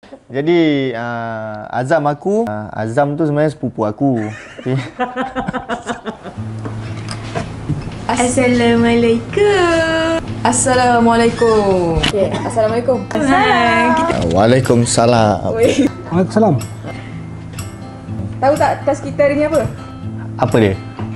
Jadi Azam tu sebenarnya sepupu aku. Okay. Assalamualaikum. Assalamualaikum. Okay, Assalamualaikum. Waalaikumsalam. Waalaikumsalam. Tahu tak tas kita hari ni apa? Apa dia?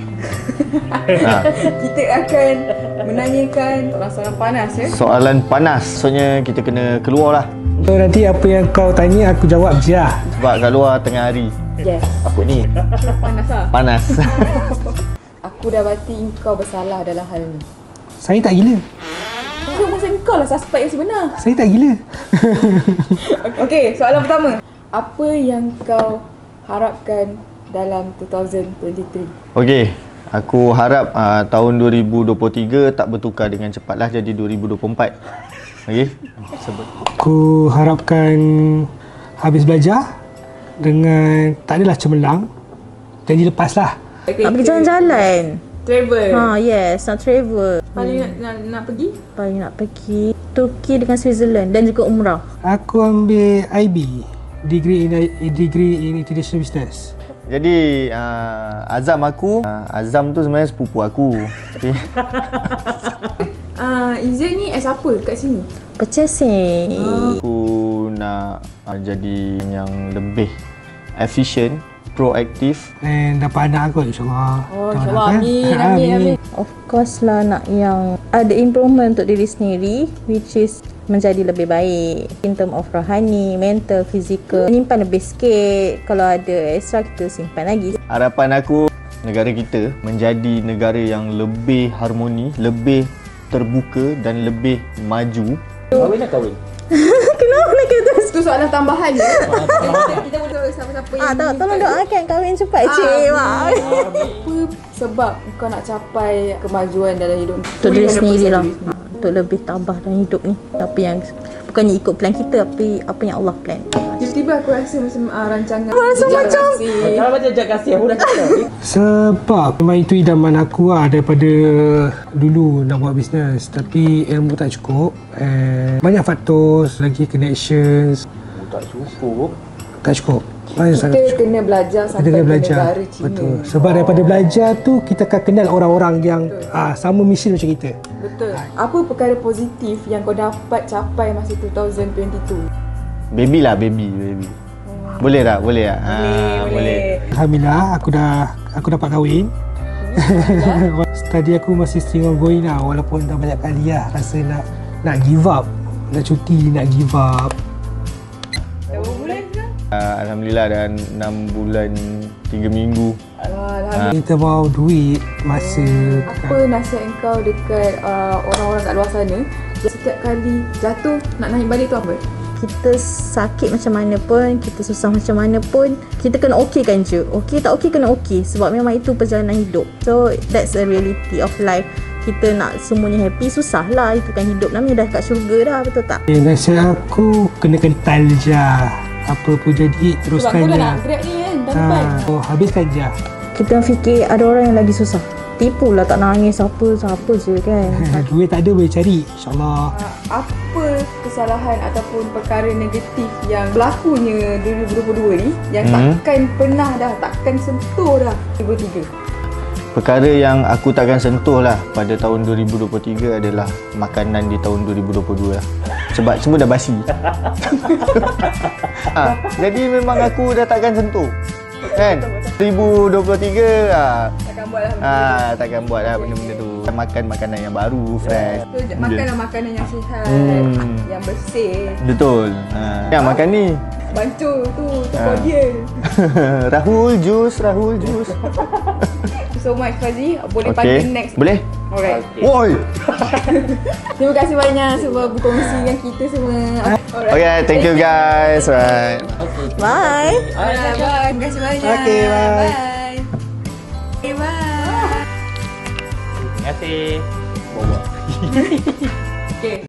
Kita akan menanyakan soalan panas ya. Soalan panas. Maksudnya kita kena keluar lah. So nanti apa yang kau tanya aku jawab je lah. Sebab kat luar tengah hari. Yes. Apa ni? Panas lah. Panas. Aku dapati engkau bersalah dalam hal ni. Saya tak gila. Itu masa engkau lah suspek yang sebenar. Saya tak gila. Okey, soalan pertama. Apa yang kau harapkan dalam 2023? Okey. Aku harap tahun 2023 tak bertukar dengan cepatlah jadi 2024. Okey. Sebut. Aku harapkan habis belajar dengan tak adalah cemerlang. Janji lepas lah. Okay, Nak pergi jalan-jalan. Travel. Yes, nak travel. Paling nak pergi? Paling nak pergi Turki dengan Switzerland dan juga umrah. Aku ambil IB, degree in International Business. Jadi Azam tu sebenarnya sepupu aku. Okay. Izan ni as apa kat sini? Purchasing. Aku nak jadi yang lebih efisien, proaktif. Dan dapat anak aku insyaAllah. Oh, insyaAllah. Amin. Of course lah nak yang ada improvement untuk diri sendiri, which is menjadi lebih baik in term of rohani, mental, fizikal. Simpan lebih sikit. Kalau ada extra kita simpan lagi. Harapan aku negara kita menjadi negara yang lebih harmoni, lebih terbuka dan lebih maju. Kahwin nak kahwin? Kenapa nak kata Itu soalan tambahan je. Kita boleh siapa-siapa yang tolong doakan kahwin cepat cik. Apa sebab kau nak capai kemajuan dalam hidup? Untuk diri sendiri lah. Untuk lebih tabah dalam hidup ni. Tapi yang bukannya ikut plan kita, tapi apa yang Allah plan. Tiba-tiba aku rasa macam rancangan Rasa macam Jangan baca jejak kasih, aku dah kata. Sebab memang itu idaman aku lah daripada dulu nak buat bisnes. Tapi ilmu tak cukup. Banyak faktor, lagi connections. Tak cukup. Tak cukup. kita kena belajar sampai ke negara Cina. Betul. Sebab daripada belajar tu kita akan kenal orang-orang yang sama mission macam kita. Betul. Apa perkara positif yang kau dapat capai masa 2022? Baby lah, baby. Boleh tak? Boleh tak? Boleh. Alhamdulillah aku dapat kahwin. Study aku masih still ongoing lah, walaupun dah banyak kali lah rasa nak give up. Nak cuti, nak give up. Berapa bulan sekarang? Alhamdulillah dah 6 bulan 3 minggu. Alhamdulillah. Kita mau duit, masa. Apa nasihat engkau dekat orang-orang kat luar sana setiap kali jatuh nak naik balik tu apa? kita sakit macam mana pun, kita susah macam mana pun, kita kena okeykan je. Okey tak okey kena okey, sebab memang itu perjalanan hidup. So that's the reality of life. Kita nak semuanya happy, susah lah. Itu kan hidup, namanya dah kat syurga dah, betul tak? Nasihat aku kena kental je. Apa pun jadi teruskan je. Sebab kau dah nak grab ni kan, tahun depan. Habiskan je. Kita fikir ada orang yang lagi susah, tipu lah, tak nangis siapa je kan. Duit tak ada boleh cari, InsyaAllah. Apa kesalahan ataupun perkara negatif yang berlakunya 2022 ni yang takkan sentuh dah 2023? Perkara yang aku takkan sentuh lah pada tahun 2023 adalah makanan di tahun 2022 lah. Sebab semua dah basi. Jadi memang aku dah takkan sentuh. Kan? 2023 takkan buat lah benda-benda tu. Makan makanan yang baru, fresh. Makanlah makanan yang sihat, yang bersih. Betul. Ya, makan ni. Bancu tu for dia. Rahul Juice. So much Fazi, boleh panggil next. Boleh? Alright. Woi. Terima kasih banyak sebab berkongsi dengan kita semua. Okay, thank you guys. Right. Bye. Alright, bye. Terima kasih banyak. Okay, bye. Bye. Okay, bye. Terima kasih. Okay.